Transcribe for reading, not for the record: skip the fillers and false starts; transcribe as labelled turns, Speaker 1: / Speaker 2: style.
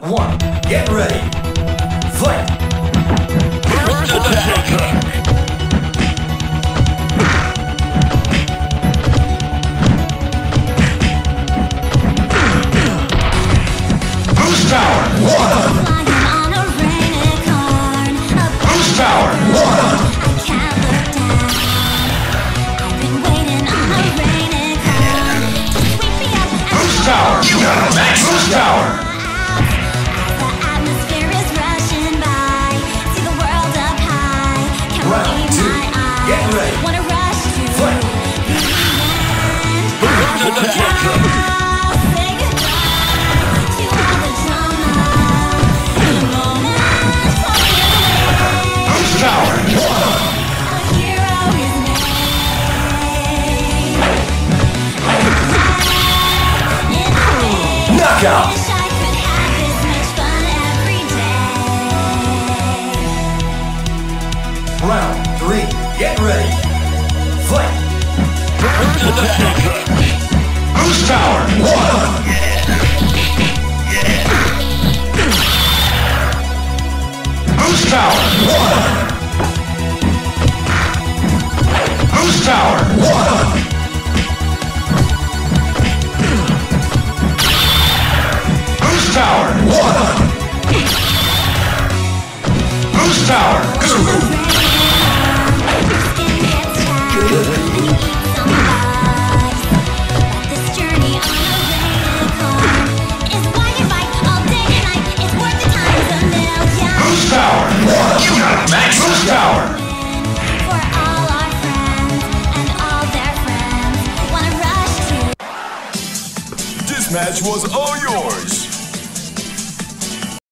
Speaker 1: 1, get ready. Fight!
Speaker 2: First attack!
Speaker 1: Boost power! 1! Boost power! 1! Boost power! You got a max boost power! Round 2, get ready. Fight!
Speaker 2: First attack!
Speaker 1: Boost power! 1! Knockout! Round 3, get ready. Fight!
Speaker 2: First attack!
Speaker 1: Boost power! 1! Boost power! 1! Boost power! 1! Boost power! 1! Boost power! 2! Boost power! 1! You got max boost power!
Speaker 3: For all our friends and all their friends wanna rush to.
Speaker 4: This match was all yours.